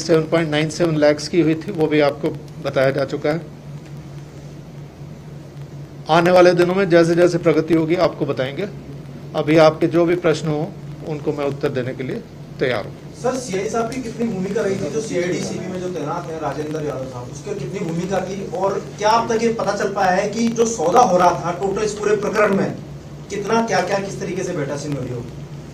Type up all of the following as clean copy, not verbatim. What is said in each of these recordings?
7.97 लाख की हुई थी, वो भी आपको बताया जा चुका है। आने वाले दिनों में जैसे जैसे प्रगति होगी आपको बताएंगे। अभी आपके जो भी प्रश्न हो उनको मैं उत्तर देने के लिए तैयार हूँ। सर, सीआई साहब की कितनी भूमिका रही थी जो सीआईडी सीबी में जो तैनात है राजेंद्र यादव साहब, उसकी कितनी भूमिका थी, और क्या अब तक ये पता चल पाया है कि जो सौदा हो रहा था टोटल इस पूरे प्रकरण में कितना क्या क्या किस तरीके से बैठा सिनेरियो?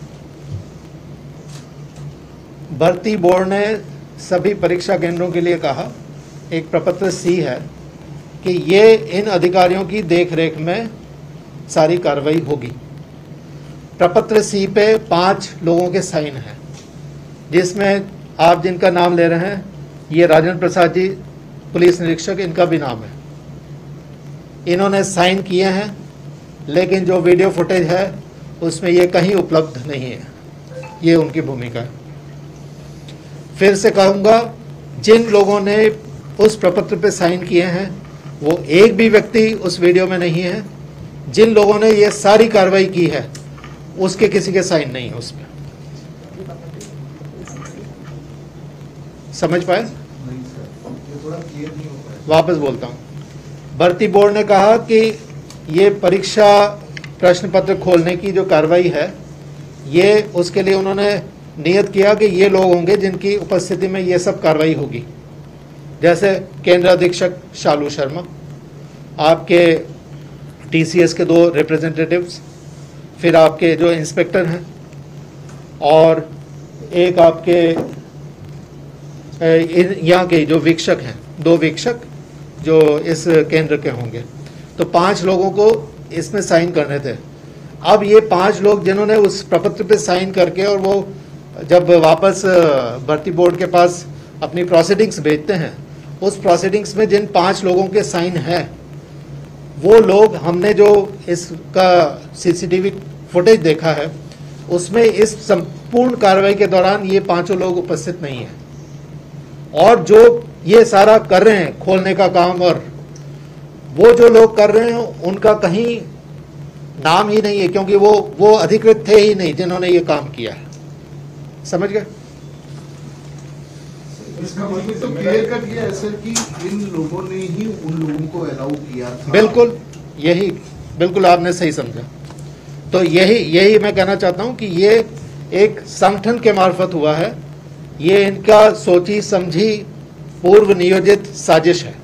भर्ती बोर्ड ने सभी परीक्षा केंद्रों के लिए कहा, एक प्रपत्र सी है कि ये इन अधिकारियों की देखरेख में सारी कार्रवाई होगी। प्रपत्र सी पे 5 लोगों के साइन हैं, जिसमें आप जिनका नाम ले रहे हैं, ये राजेंद्र प्रसाद जी पुलिस निरीक्षक, इनका भी नाम है। इन्होंने साइन किए हैं, लेकिन जो वीडियो फुटेज है उसमें ये कहीं उपलब्ध नहीं है। ये उनकी भूमिका है। फिर से कहूँगा, जिन लोगों ने उस प्रपत्र पे साइन किए हैं वो एक भी व्यक्ति उस वीडियो में नहीं है। जिन लोगों ने ये सारी कार्रवाई की है उसके किसी के साइन नहीं है उसमें। समझ पाए? वापस बोलता हूँ, भर्ती बोर्ड ने कहा कि ये परीक्षा प्रश्न पत्र खोलने की जो कार्रवाई है, ये उसके लिए उन्होंने नियत किया कि ये लोग होंगे जिनकी उपस्थिति में ये सब कार्रवाई होगी। जैसे केंद्र अधीक्षक शालू शर्मा, आपके टीसीएस के 2 रिप्रेजेंटेटिव्स, फिर आपके जो इंस्पेक्टर हैं, और एक आपके यहाँ के जो वीक्षक हैं, 2 वीक्षक जो इस केंद्र के होंगे। तो 5 लोगों को इसमें साइन करने थे। अब ये 5 लोग जिन्होंने उस प्रपत्र पे साइन करके और वो जब वापस भर्ती बोर्ड के पास अपनी प्रोसीडिंग्स भेजते हैं, उस प्रोसीडिंग्स में जिन 5 लोगों के साइन हैं, वो लोग, हमने जो इसका सीसीटीवी फुटेज देखा है उसमें इस संपूर्ण कार्रवाई के दौरान ये 5 लोग उपस्थित नहीं हैं। और जो ये सारा कर रहे हैं खोलने का काम, और वो जो लोग कर रहे हैं उनका कहीं नाम ही नहीं है, क्योंकि वो अधिकृत थे ही नहीं जिन्होंने ये काम किया है। समझ गए? इसका मतलब तो क्लियर कट किया है सर कि इन लोगों ने ही उन लोगों को अलाउ किया था। बिल्कुल, यही बिल्कुल आपने सही समझा। तो यही मैं कहना चाहता हूं कि ये एक संगठन के मार्फत हुआ है। ये इनका सोची समझी पूर्व नियोजित साजिश है।